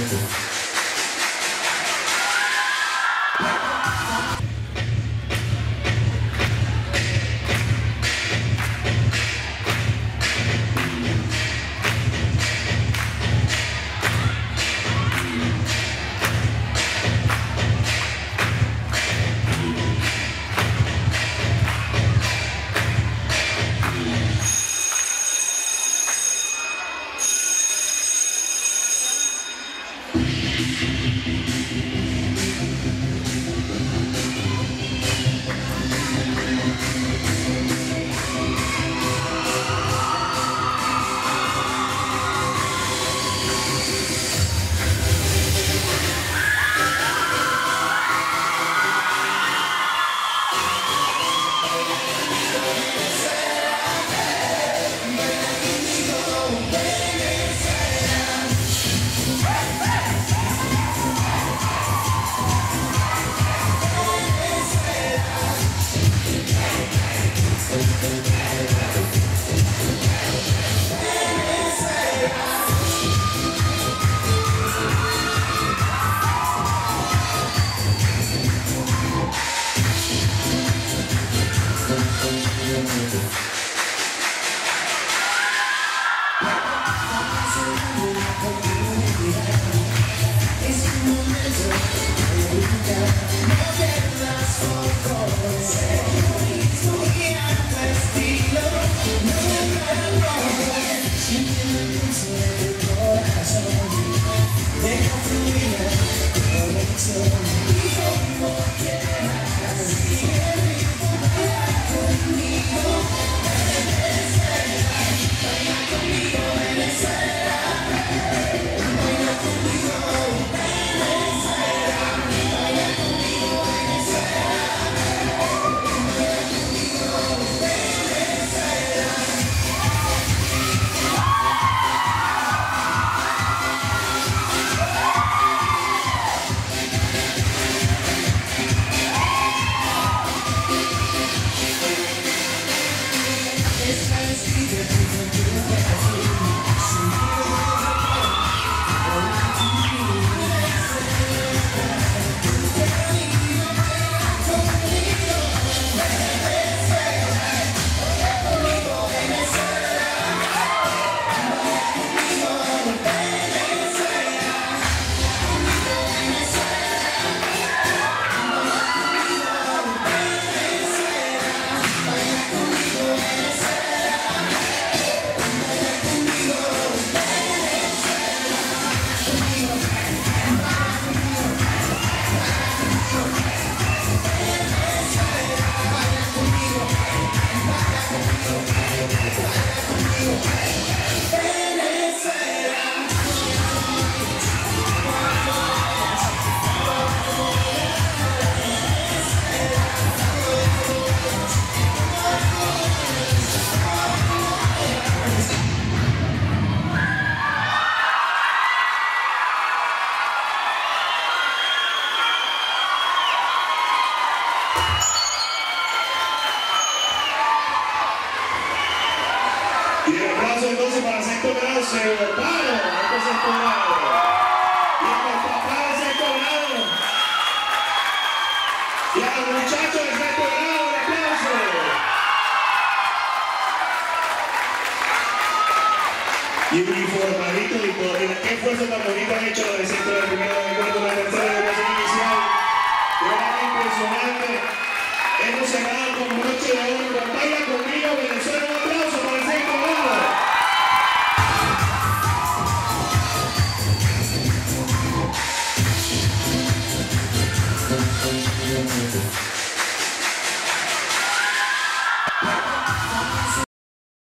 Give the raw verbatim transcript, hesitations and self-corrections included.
Entonces para Sexto Grado se votaron este Sexto Grado y a los papás de Sexto Grado y a los muchachos de Sexto Grado, un aplauso. Y uniformaditos y todo. Mira qué esfuerzo tan bonito han hecho los de Sexto de primero, de cuarto, de la tercera educación inicial. De verdad impresionante. Hemos cerrado con broche de oro, con